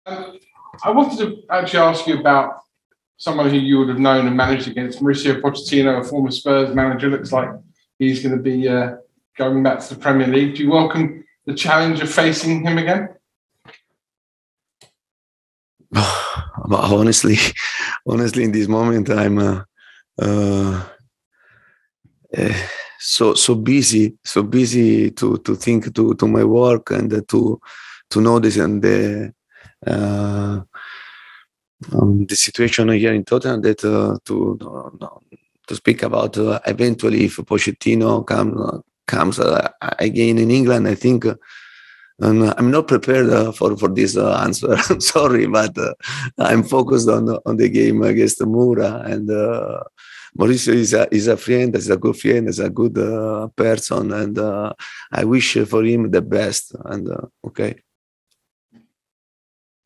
Um, I wanted to actually ask you about someone who you would have known and managed against, Mauricio Pochettino, a former Spurs manager. Looks like he's going to be going back to the Premier League. Do you welcome the challenge of facing him again? Honestly, in this moment, I'm so busy to think to my work and to know this and the situation here in Tottenham that to speak about eventually if Pochettino comes again in England. I think I'm not prepared for this answer. I'm sorry, but I'm focused on the game against Mura, and Mauricio is a friend, is a good friend, is a good person, and I wish for him the best. And okay.